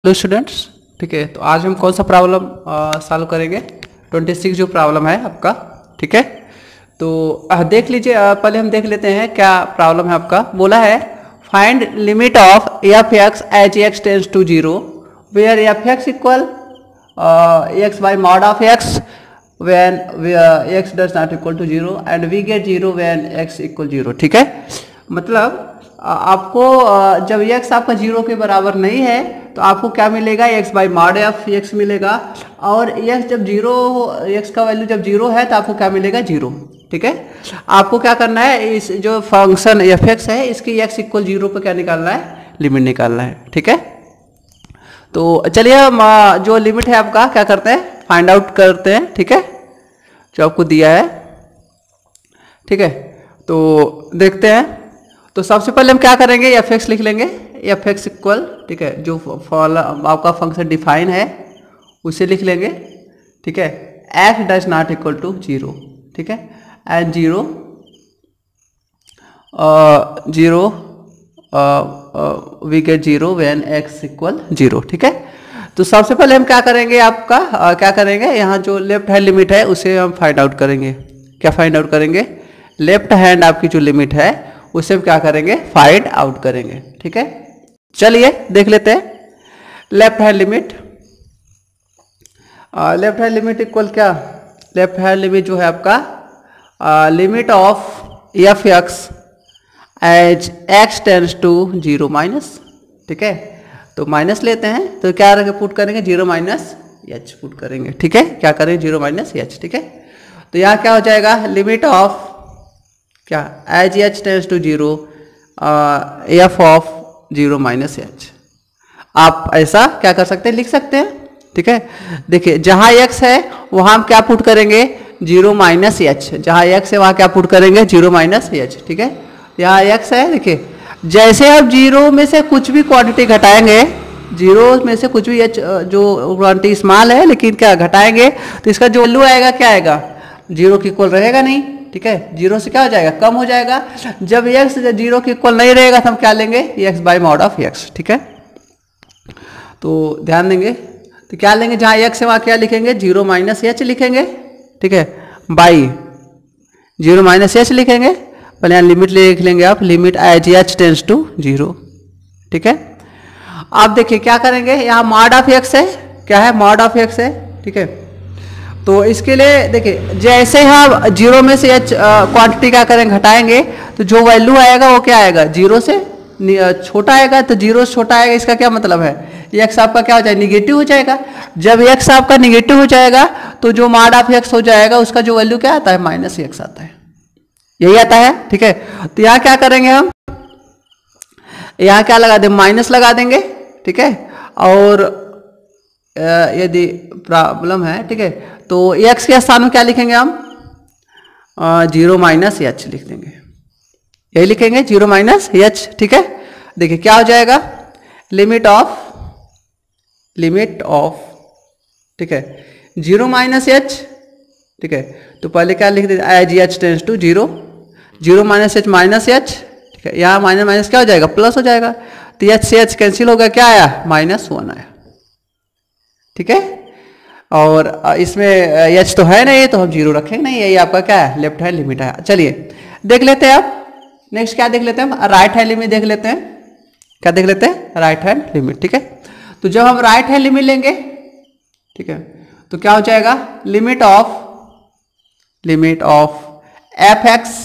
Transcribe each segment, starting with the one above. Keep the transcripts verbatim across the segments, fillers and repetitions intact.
Hello students, ठीक है। तो आज हम कौन सा प्रॉब्लम सॉल्व करेंगे? छब्बीस जो प्रॉब्लम है आपका, ठीक है। तो आ, देख लीजिए, आ, पहले हम देख लेते हैं क्या प्रॉब्लम है आपका। बोला है find limit of F x h x tends to zero where f x equal x by mod of x when x does not equal to zero and we get zero when x equal zero, ठीक है। मतलब आपको जब x आपका zero के बराबर नहीं है तो आपको क्या मिलेगा? x by mod of x मिलेगा, और x जब जीरो, x का वैल्यू जब जीरो है तो आपको क्या मिलेगा? जीरो, ठीक है। आपको क्या करना है, इस जो फंक्शन एफ एक्स है इसकी x इक्वल जीरो पर क्या निकालना है? लिमिट निकालना है, ठीक है। तो चलिए हम जो लिमिट है आपका क्या करते हैं, फाइंड आउट करते हैं, ठीक है, जो आपको दिया है, ठीक है। तो देखते हैं। तो सबसे पहले हम क्या करेंगे, एफ एक्स लिख लेंगे, एफ एक्स इक्वल, ठीक है, जो फॉल आपका फंक्शन डिफाइन है उसे लिख लेंगे, ठीक है। X does not equal to zero, ठीक है, and zero zero we get zero when x equal zero, ठीक है। तो सबसे पहले हम क्या करेंगे, आपका आ, क्या करेंगे, यहाँ जो लेफ्ट हैंड लिमिट है उसे हम फाइंड आउट करेंगे। क्या फाइंड आउट करेंगे? लेफ्ट हैंड आपकी जो लिमिट है उसे हम क्या करेंगे? फाइंड आउट करेंगे, ठीक है। चलिए देख लेते हैं। Left hand limit, left hand limit equal क्या? लेफ्ट हैंड लिमिट जो है आपका limit of F x as x tends to zero minus, ठीक है। तो माइनस लेते हैं तो क्या रखे पुट करेंगे? जीरो माइनस एच पुट करेंगे, ठीक है। क्या करेंगे? जीरो माइनस एच, ठीक है। तो यहाँ क्या हो जाएगा? लिमिट ऑफ क्या? As H tends to zero f of zero minus h. आप ऐसा क्या कर सकते हैं, लिख सकते हैं, ठीक है। देखिए जहाँ एक्स है वहाँ हम क्या पुट करेंगे? Zero minus h. जहाँ एक्स है वहाँ क्या पुट करेंगे? जीरो माइनस एच, ठीक है। यहाँ एक्स है, देखिए जैसे आप जीरो में से कुछ भी क्वांटिटी घटाएंगे, जीरो में से कुछ भी एच जो क्वांटिटी स्मॉल है लेकिन क्या घटाएंगे तो इसका जो वैल्यू आएगा क्या आएगा? जीरो के इक्वल रहेगा नहीं, ठीक है। जीरो से क्या हो जाएगा? कम हो जाएगा। जब एक्स जीरो के इक्वल नहीं रहेगा तो हम क्या लेंगे? X by mod of x, ठीक है। तो ध्यान देंगे, तो क्या लेंगे? जहाँ एक्स है वहाँ क्या लिखेंगे? जीरो माइनस एच लिखेंगे, ठीक है, बाई जीरो माइनस एच लिखेंगे। पहले यहाँ लिमिट लिख लेंगे आप, limit as H tends to zero, ठीक है। आप देखिए क्या करेंगे, यहाँ मॉड ऑफ एक्स है, क्या है? मॉड ऑफ एक्स है, ठीक है। तो इसके लिए देखिए जैसे हम जीरो में से एच क्वांटिटी क्या करेंगे? घटाएंगे, तो जो वैल्यू आएगा वो क्या आएगा? जीरो से छोटा आएगा। तो जीरो से छोटा आएगा, इसका क्या मतलब है? एक्स आपका क्या हो जाएगा? निगेटिव हो जाएगा। जब एक्स आपका निगेटिव हो जाएगा तो जो मॉड ऑफ एक्स हो जाएगा उसका जो वैल्यू क्या आता है? माइनस एक्स आता है, यही आता है, ठीक है। तो यहाँ क्या करेंगे हम? यहाँ क्या लगा दें? माइनस लगा देंगे, ठीक है। और यदि प्रॉब्लम है, ठीक है, तो x के स्थान में क्या लिखेंगे हम? जीरो माइनस एच लिख देंगे, यही लिखेंगे, जीरो माइनस एच, ठीक है। देखिए क्या हो जाएगा? लिमिट ऑफ, लिमिट ऑफ, ठीक है, जीरो माइनस एच, ठीक है। तो पहले क्या लिख देते? As H tends to zero, zero minus h minus h, ठीक है। यहाँ माइनस माइनस क्या हो जाएगा? प्लस हो जाएगा। तो एच से एच कैंसिल होगा, क्या आया? माइनस वन आया, ठीक है। और इसमें एच तो है नहीं तो हम जीरो रखेंगे नहीं, यही आपका क्या है? लेफ्ट हैंड लिमिट है। चलिए देख लेते हैं आप नेक्स्ट क्या देख लेते हैं हम? राइट हैंड लिमिट देख लेते हैं। क्या देख लेते हैं? राइट हैंड लिमिट, ठीक है। तो जब हम राइट हैंड लिमिट लेंगे, ठीक है, तो क्या हो जाएगा? Limit of, limit of F x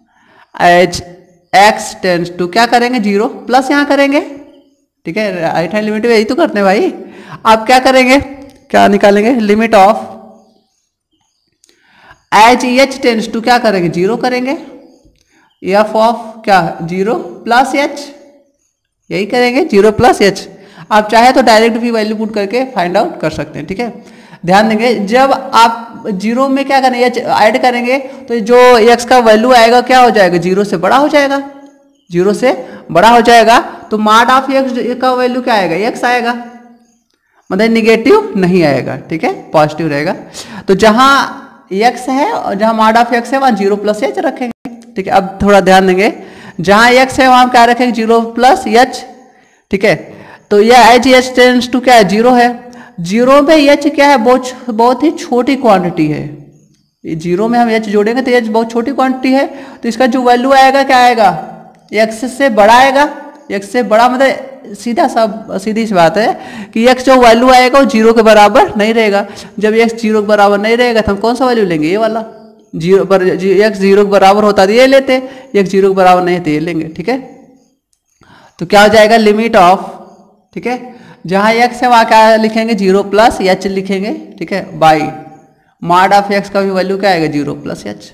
as x tends to क्या करेंगे? जीरो प्लस यहाँ करेंगे, ठीक है। राइट हैंड लिमिट में यही तो करते हैं भाई। आप क्या करेंगे? क्या निकालेंगे? Limit of as H tends to क्या करेंगे? जीरो करेंगे। एफ ऑफ क्या? जीरो प्लस एच, यही करेंगे, जीरो प्लस एच। आप चाहे तो डायरेक्ट भी वैल्यू पुट करके फाइंड आउट कर सकते हैं, ठीक है। ध्यान देंगे जब आप जीरो में क्या करेंगे? एच ऐड करेंगे तो जो एक्स का वैल्यू आएगा क्या हो जाएगा? जीरो से बड़ा हो जाएगा, जीरो से बड़ा हो जाएगा। तो मॉड ऑफ एक्स का वैल्यू क्या आएगा? एक्स आएगा, मतलब निगेटिव नहीं आएगा, ठीक है, पॉजिटिव रहेगा। तो जहां एक्स है और जहां मॉड ऑफ एक्स है वहां जीरो प्लस एच रखेंगे, ठीक है। अब थोड़ा ध्यान देंगे, जहां एक्स है वहां क्या रखेंगे? जीरो प्लस एच, ठीक है। तो यह एच एच टेंस टू क्या है, जीरो है। जीरो में एच क्या है, बहुत बहुत ही छोटी क्वांटिटी है। जीरो में हम एच जोड़ेंगे तो एच बहुत छोटी क्वांटिटी है, तो इसका जो वैल्यू आएगा क्या आएगा, एक्स से बड़ा आएगा। एक्स से बड़ा मतलब सीधा सा सीधी सी बात है कि एक्स जो वैल्यू आएगा वो जीरो के बराबर नहीं रहेगा। जब एक्स जीरो के बराबर नहीं रहेगा तो हम कौन सा वैल्यू लेंगे, ये वाला। जीरो पर एक्स जीरो के बराबर होता तो ये लेते, एक्स जीरो के बराबर नहीं तो ये लेंगे। ठीक है, तो क्या हो जाएगा, लिमिट ऑफ, ठीक है, जहां एक्स है वहां क्या लिखेंगे, जीरो प्लस एच लिखेंगे। ठीक है, बाई मॉड ऑफ एक्स का भी वैल्यू क्या आएगा, zero plus h.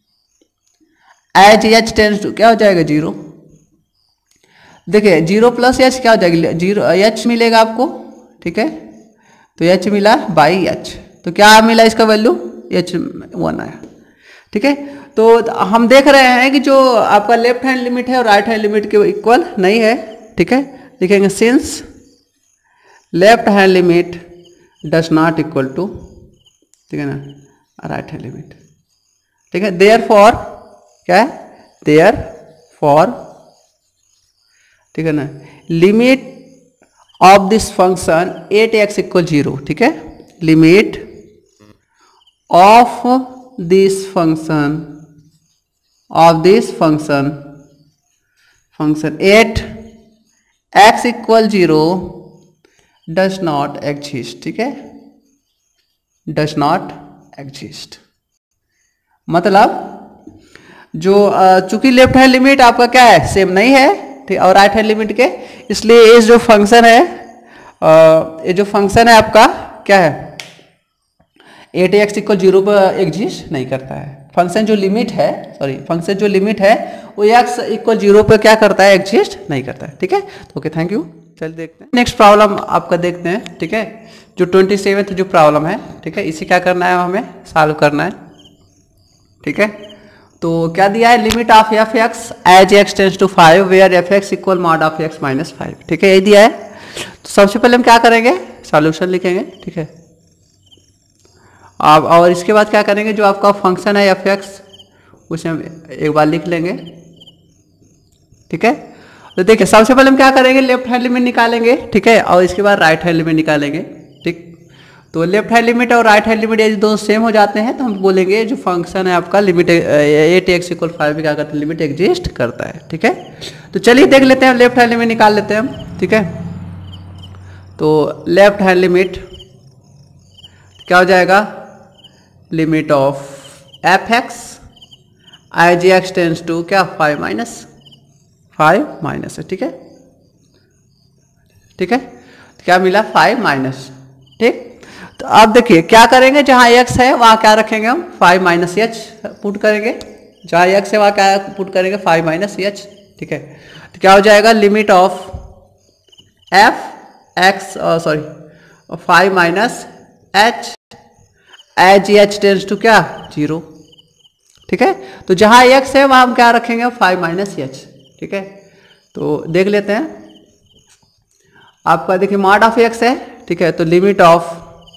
H h tends to क्या हो जाएगा, जीरो। देखिए जीरो प्लस एच क्या हो जाएगा, जीरो एच मिलेगा आपको। ठीक है, तो एच मिला बाई एच, तो क्या मिला इसका वैल्यू, एच वन आया। ठीक है, तो हम देख रहे हैं कि जो आपका लेफ्ट हैंड लिमिट है और राइट हैंड लिमिट के इक्वल नहीं है। ठीक है, लिखेंगे since left hand limit does not equal to, ठीक है ना, राइट हैंड लिमिट। ठीक है, देयर फॉर क्या है, देयर फॉर, ठीक है ना, limit of this function at x equal zero. ठीक है, limit of this function of this function function at x equal zero does not exist. ठीक है, डज नॉट एग्जिस्ट मतलब जो चूंकि लेफ्ट हैंड लिमिट आपका क्या है, सेम नहीं है, ठीक, और राइट हैंड लिमिट के, इसलिए ये जो फंक्शन है, ये जो फंक्शन है आपका क्या है, एट एक्स इक्वल जीरो पर एग्जिस्ट नहीं करता है। फंक्शन जो लिमिट है, सॉरी फंक्शन जो लिमिट है वो एक्स इक्वल जीरो पर क्या करता है, एग्जिस्ट नहीं करता है। ठीक है, तो ओके, थैंक यू। चलिए देखते हैं नेक्स्ट प्रॉब्लम आपका देखते हैं। ठीक है, जो ट्वेंटी सेवेंथ जो प्रॉब्लम है, ठीक है, इसे क्या करना है, हमें सॉल्व करना है। ठीक है, तो क्या दिया है, limit of F x as x tends to five where f x equal mod of x minus five. ठीक है, यही दिया है। तो सबसे पहले हम क्या करेंगे, सॉल्यूशन लिखेंगे। ठीक है, अब और इसके बाद क्या करेंगे, जो आपका फंक्शन है एफ एक्स उसे हम एक बार लिख लेंगे। ठीक है, तो देखिए सबसे पहले हम क्या करेंगे, लेफ्ट हैंड लिमिट निकालेंगे। ठीक है, और इसके बाद राइट हैंड लिमिट निकालेंगे। ठीक, तो लेफ्ट हैंड लिमिट और राइट हैंड लिमिट यदि दोनों सेम हो जाते हैं तो हम बोलेंगे जो फंक्शन है आपका limit at x equal five क्या करता है, लिमिट एग्जिस्ट करता है। ठीक है, तो चलिए देख लेते हैं, लेफ्ट हैंड लिमिट निकाल लेते हैं हम। ठीक है, तो लेफ्ट हैंड लिमिट क्या हो जाएगा, limit of F x I x tends to क्या फाइव माइनस फाइव माइनस है। ठीक है, ठीक है, तो क्या मिला, फाइव माइनस। ठीक, तो अब देखिए क्या करेंगे, जहां x है वहां क्या रखेंगे हम, फाइव माइनस एच पुट करेंगे। जहां x है वहां क्या पुट करेंगे, फाइव माइनस एच। ठीक है, तो क्या हो जाएगा, limit of F x sorry five minus H as H tends to क्या जीरो। ठीक है, तो जहां x है वहां हम क्या रखेंगे, फाइव माइनस एच। ठीक है, तो देख लेते हैं आपका, देखिए मॉड ऑफ x है। ठीक है, तो limit of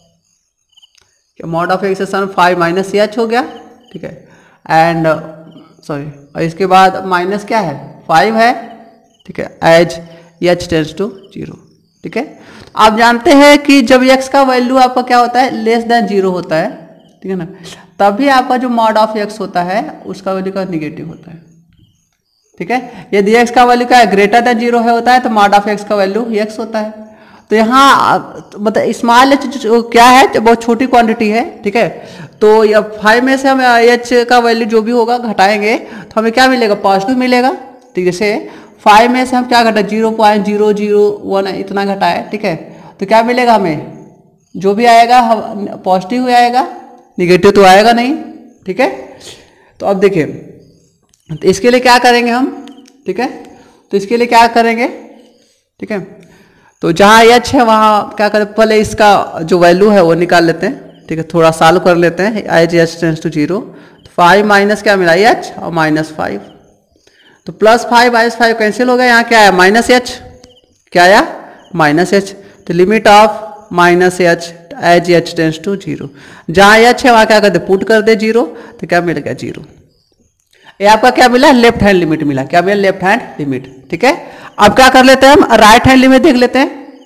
mod of x sun five minus h हो गया। ठीक है, एंड सॉरी और इसके बाद माइनस क्या है, फाइव है। ठीक है, as H tends to zero. ठीक है, आप जानते हैं कि जब x का वैल्यू आपका क्या होता है, लेस देन जीरो होता है। ठीक है ना, तभी आपका जो मॉड ऑफ x होता है उसका वैल्यू का निगेटिव होता है। ठीक है, यदि x का वैल्यू क्या है, ग्रेटर देन जीरो है होता है तो मॉड ऑफ x का वैल्यू x होता है। तो यहाँ मतलब स्मॉल एच क्या है, बहुत छोटी क्वांटिटी है। ठीक है, तो ये फाइव में से हम एच का वैल्यू जो भी होगा घटाएंगे तो हमें क्या मिलेगा, पॉजिटिव मिलेगा। ठीक है, जैसे फाइव में से हम क्या घटाए, zero point zero zero one इतना घटाए। ठीक है, तो क्या मिलेगा हमें, जो भी आएगा हम पॉजिटिव ही आएगा, निगेटिव तो आएगा नहीं। ठीक है, तो अब देखिए तो इसके लिए क्या करेंगे हम। ठीक है, तो इसके लिए क्या करेंगे, ठीक है, तो जहाँ एच है वहाँ क्या करें, पहले इसका जो वैल्यू है वो निकाल लेते हैं। ठीक है, थोड़ा सॉल्व कर लेते हैं। H h tends to zero, तो फाइव माइनस क्या मिला, एच और माइनस फाइव, तो plus five minus five cancel हो गया। यहाँ क्या आया, माइनस एच, क्या आया, माइनस एच। तो limit of minus h h h tends to zero, जहाँ एच है वहाँ क्या करते, पुट कर दे जीरो, तो क्या मिल गया, जीरो। ये आपका क्या मिला, लेफ्ट हैंड लिमिट मिला। क्या मिला, लेफ्ट हैंड लिमिट। ठीक है, अब क्या कर लेते हैं हम, राइट हैंड लिमिट देख लेते हैं।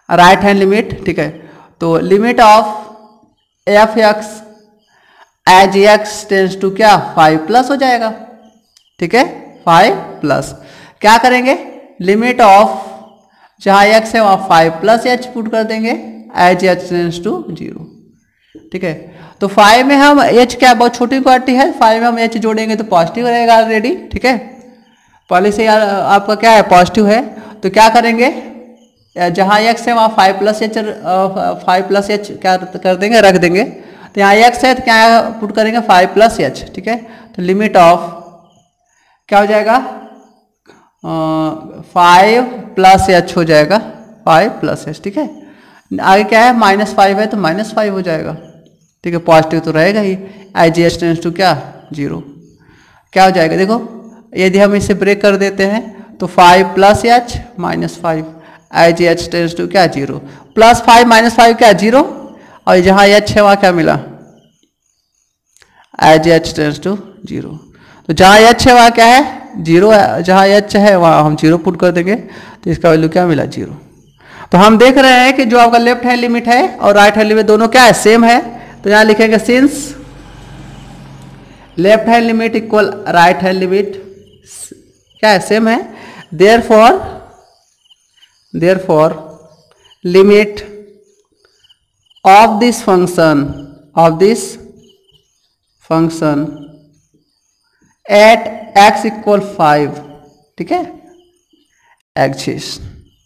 राइट हैंड लिमिट, ठीक है। तो limit of F x as x tends to क्या फाइव प्लस हो जाएगा, ठीक है, फाइव प्लस क्या करेंगे, लिमिट ऑफ जहाँ एक्स है वहाँ फाइव प्लस एच पुट कर देंगे as H tends to zero, ठीक है। तो फाइव में हम एच क्या बहुत छोटी क्वांटिटी है, फाइव में हम एच जोड़ेंगे तो पॉजिटिव रहेगा ऑलरेडी, ठीक है। पहले से यार आपका क्या है पॉजिटिव है, तो क्या करेंगे जहाँ एक्स है वहाँ five plus h five plus h क्या कर देंगे रख देंगे, तो यहाँ एक्स है तो क्या पुट करेंगे फाइव प्लस एच, ठीक है। तो लिमिट ऑफ क्या हो जाएगा फाइव प्लस एच हो जाएगा, फाइव प्लस एच, ठीक है। आगे क्या है माइनस फाइव है तो माइनस फाइव हो जाएगा, ठीक है, पॉजिटिव तो रहेगा ही। I G H tends to क्या जीरो, क्या हो जाएगा देखो, यदि हम इसे ब्रेक कर देते हैं तो five plus h minus five, I G H tends to क्या zero, plus five minus five क्या जीरो, और जहाँ एच है वहाँ क्या मिला I G H tends to zero. तो जहाँ एच है वहाँ क्या है जीरो है, जहाँ एच है वहाँ हम जीरो पुट कर देंगे तो इसका वैल्यू क्या मिला जीरो। तो हम देख रहे हैं कि जो आपका लेफ्ट हैंड लिमिट है और राइट हैंड लिमिट दोनों क्या है सेम है, तो यहाँ लिखेंगे since left hand limit equal right hand limit क्या है सेम है, therefore therefore limit of this function of this function at x equal five, ठीक है, एक्सिस,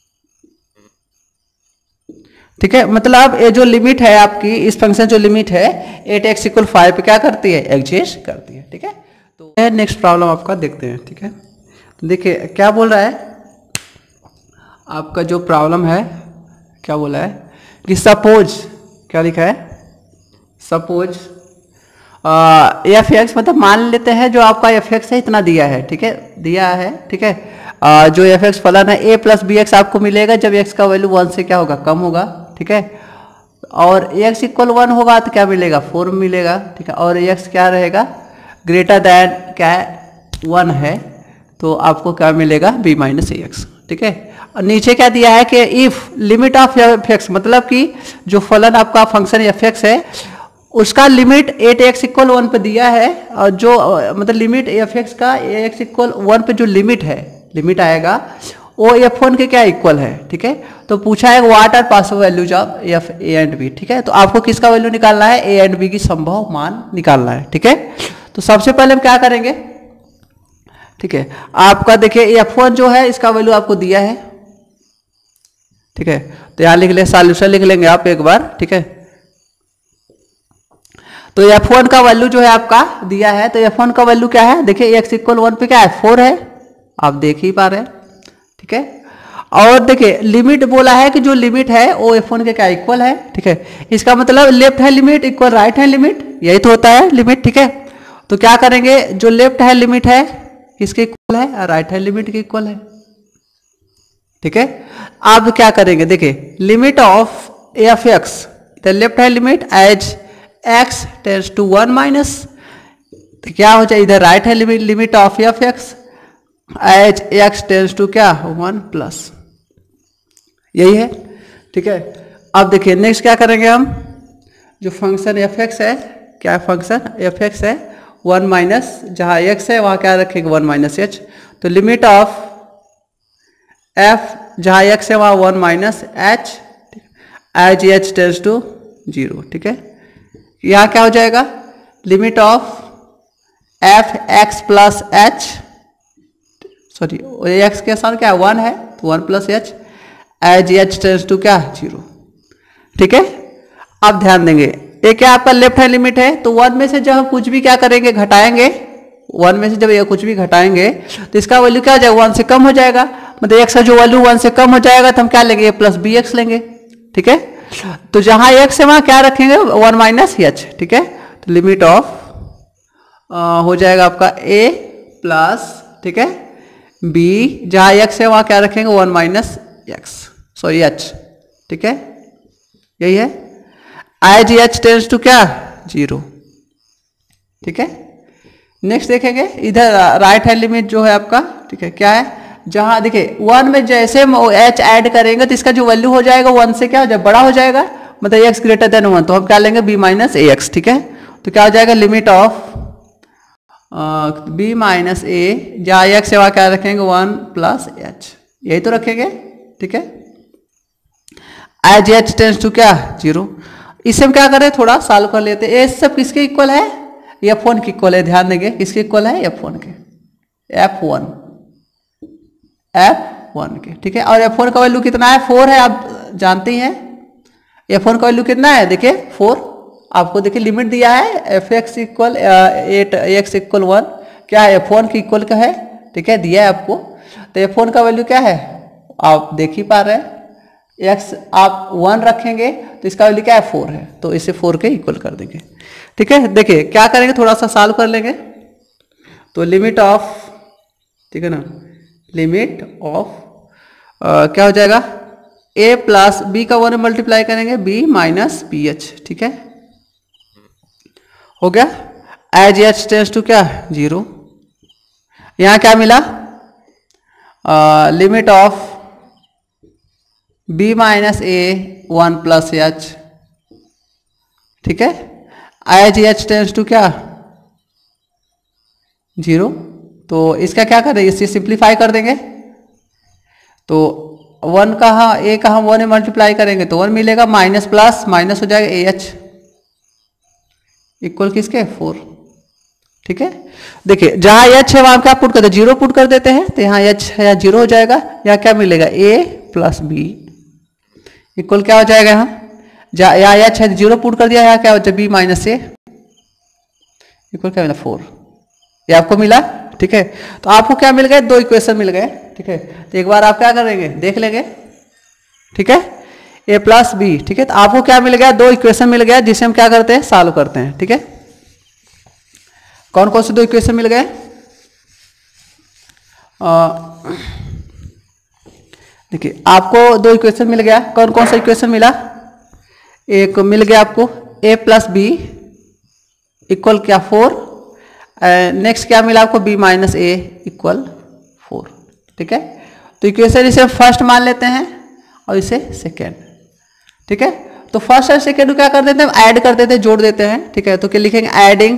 ठीक है। मतलब ये जो लिमिट है आपकी इस फंक्शन जो लिमिट है एट एक्स इक्वल फाइव पे क्या करती है एग्जिस्ट करती है, ठीक है। तो नेक्स्ट प्रॉब्लम आपका देखते हैं, ठीक है। तो देखिए क्या बोल रहा है आपका जो प्रॉब्लम है, क्या बोला है कि सपोज क्या लिखा है, सपोज एफ एक्स मतलब मान लेते हैं जो आपका एफ एक्स है इतना दिया है, ठीक है, दिया है, ठीक है। uh, जो एफ एक्स फलन है ए प्लस बी एक्स आपको मिलेगा जब एक्स का वैल्यू वन से क्या होगा कम होगा, ठीक है, और एक्स इक्वल वन होगा तो क्या मिलेगा फोर मिलेगा, ठीक है, और एक्स क्या रहेगा ग्रेटर दैन क्या है वन है तो आपको क्या मिलेगा बी माइनस ए एक्स, ठीक है। और नीचे क्या दिया है कि if limit of F x मतलब कि जो फलन आपका फंक्शन एफ एक्स है उसका limit at x equal one पे दिया है, और जो मतलब लिमिट एफ एक्स का एक्स इक्वल वन पे जो लिमिट है लिमिट आएगा वो एफ वन के क्या इक्वल है, ठीक है। तो पूछा है what are possible values of f a and b, ठीक है। तो आपको किसका वैल्यू निकालना है ए एंड बी की संभव मान निकालना है, ठीक है। तो सबसे पहले हम क्या करेंगे, ठीक है, आपका देखिए एफ वन जो है इसका वैल्यू आपको दिया है, ठीक है। तो यहाँ लिख ले सॉल्यूशन लिख लेंगे आप एक बार, ठीक है। तो एफ वन का वैल्यू जो है आपका दिया है, तो एफ वन का वैल्यू क्या है देखिए एक्स इक्वल वन पे क्या है फोर है, आप देख ही पा रहे हैं, ठीक है। और देखिए लिमिट बोला है कि जो लिमिट है वो एफ वन के क्या इक्वल है, ठीक है। इसका मतलब left hand limit equal right hand limit, यही तो होता है लिमिट, ठीक है। तो क्या करेंगे जो लेफ्ट हैंड लिमिट है किसके इक्वल है राइट हैंड लिमिट के इक्वल है, ठीक है। अब क्या करेंगे देखिए limit of F X the left hand limit as x tends to one minus, तो क्या हो जाए इधर right hand limit limit of F x as x tends to क्या वन प्लस, यही है, ठीक है। अब देखिए नेक्स्ट क्या करेंगे हम, जो फंक्शन एफ एक्स है क्या फंक्शन एफ एक्स है वन माइनस जहाँ x है वहाँ क्या रखेंगे वन माइनस एच, तो लिमिट ऑफ f जहाँ x है वहाँ one minus H as H tends to zero, ठीक है। यहाँ क्या हो जाएगा limit of F X plus H, sorry X के साथ क्या वन है तो one plus H as H tends to क्या जीरो, ठीक है। अब ध्यान देंगे ये क्या आपका लेफ्ट हैंड लिमिट है, तो वन में से जब हम कुछ भी क्या करेंगे घटाएंगे, वन में से जब ये कुछ भी घटाएंगे तो इसका वैल्यू क्या हो जाएगा वन से कम हो जाएगा, मतलब एक्स का जो वैल्यू वन से कम हो जाएगा तो हम क्या लेंगे ए प्लस बी एक्स लेंगे, ठीक है। तो जहां एक्स है वहां क्या रखेंगे वन माइनस एच, ठीक है। तो लिमिट ऑफ हो जाएगा आपका ए प्लस, ठीक है, बी जहां एक्स है वहां क्या रखेंगे one minus X sorry H, ठीक है, यही है। I G H tends to क्या जीरो, ठीक है। नेक्स्ट देखेंगे इधर राइट हैंड लिमिट जो है आपका, ठीक है, क्या है जहां देखिए वन में जैसे हम एच ऐड करेंगे तो इसका जो वैल्यू हो जाएगा वन से क्या हो जाएगा, बड़ा हो जाएगा, मतलब एक्स ग्रेटर देन वन, तो हम क्या लेंगे बी माइनस ए एक्स, ठीक है। तो क्या हो जाएगा limit of B minus A, जहाँ एक्स से वहाँ क्या रखेंगे वन प्लस एच, यही तो रखेंगे, ठीक है। एज एच टेंस टू क्या जीरो, इससे हम क्या करें थोड़ा सॉल्व कर लेते हैं। ये सब किसके इक्वल है, एफ वन के इक्वल है, ध्यान देंगे किसके इक्वल है, एफ वन के, एफ वन एफ वन के, ठीक है। और एफ वन का वैल्यू कितना है, फोर है, आप जानते ही हैं। एफ वन का वैल्यू कितना है, देखिए फोर, आपको देखिए लिमिट दिया है F x equal eight x equal one, क्या है एफ वन की इक्वल का है, ठीक है, दिया है आपको। तो एफ वन का वैल्यू क्या है, आप देख ही पा रहे हैं, एक्स आप वन रखेंगे तो इसका वैल्यू क्या है फोर है, तो इसे फोर के इक्वल कर देंगे, ठीक है। देखिए क्या करेंगे, थोड़ा सा सॉल्व कर लेंगे। तो लिमिट ऑफ, ठीक है ना, लिमिट ऑफ क्या हो जाएगा, ए प्लस बी का वन मल्टीप्लाई करेंगे, बी माइनस बी एच, ठीक है, हो गया। एज एच टेंस टू क्या जीरो, यहां क्या मिला, limit of B minus A one plus H, ठीक है। एज एच टेंस टू क्या जीरो, तो इसका क्या करें, इससे सिंप्लीफाई कर देंगे। तो वन का हाँ ए का हम वन में मल्टीप्लाई करेंगे तो वन मिलेगा, माइनस प्लस माइनस हो जाएगा, ए एच इक्वल किसके फोर, ठीक है। देखिए जहां एच है वहां क्या पुट करते हैं, जीरो पुट कर देते हैं, तो यहाँ एच है या जीरो हो जाएगा, यहाँ क्या मिलेगा ए प्लस बी इक्वल क्या हो जाएगा, यहाँ जहाँ यहाँ एच है जीरो पुट कर दिया, यहाँ क्या हो जाएगा बी माइनस ए इक्वल क्या मिला फोर, ये आपको मिला, ठीक है। तो आपको क्या मिल गए, दो इक्वेशन मिल गए, ठीक है। तो एक बार आप क्या करेंगे देख लेंगे, ठीक है, ए प्लस बी, ठीक है। तो आपको क्या मिल गया, दो इक्वेशन मिल गया, जिसे हम क्या करते हैं सॉल्व करते हैं, ठीक है। कौन कौन से दो इक्वेशन मिल गए, देखिए आपको दो इक्वेशन मिल गया, कौन कौन सा इक्वेशन मिला, एक मिल गया आपको ए प्लस बी इक्वल क्या फोर, नेक्स्ट क्या मिला आपको B minus A equal four, ठीक है। तो इक्वेशन इसे फर्स्ट मान लेते हैं और इसे सेकेंड, ठीक है। तो फर्स्ट और सेकेंड को क्या कर देते हैं, ऐड कर देते हैं, जोड़ देते हैं, ठीक है। तो क्या लिखेंगे, adding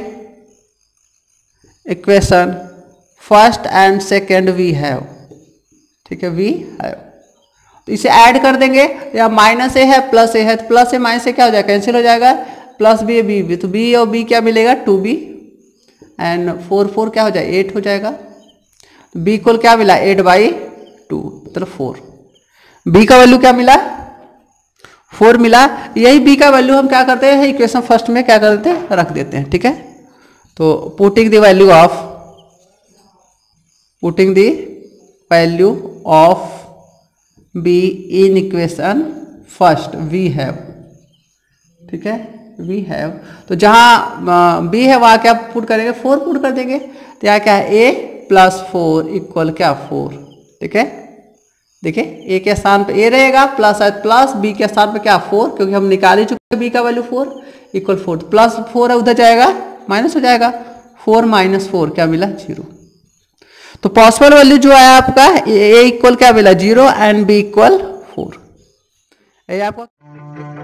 equation first and second we have, ठीक है, वी हैव। तो इसे ऐड कर देंगे, या माइनस ए है प्लस ए है, तो प्लस ए माइनस से क्या हो जाएगा, कैंसिल हो जाएगा, प्लस बी बी बी, तो बी और बी क्या मिलेगा two B, and four four क्या हो जाएगा एट हो जाएगा। बी को क्या मिला एट बाई टू, मतलब फोर, बी का वैल्यू क्या मिला फोर मिला। यही बी का वैल्यू हम क्या करते हैं इक्वेशन फर्स्ट में क्या कर देते हैं रख देते हैं, ठीक है। तो putting the value of putting the value of B in equation first we have, ठीक है, वी हैव। तो जहां बी है वहां क्या पुट करेंगे, फोर पुट कर देंगे, तो यहाँ क्या है ए प्लस फोर इक्वल क्या फोर, ठीक है। देखिए ए के स्थान पे ए रहेगा, प्लस प्लस बी के स्थान पे क्या फोर, क्योंकि हम निकाल ही चुके हैं बी का value four equal four, plus four है उधर जाएगा माइनस हो जाएगा, फोर माइनस फोर क्या मिला जीरो। तो पॉसिबल वैल्यू जो है आपका ए इक्वल क्या मिला zero and B equal four, ये आपको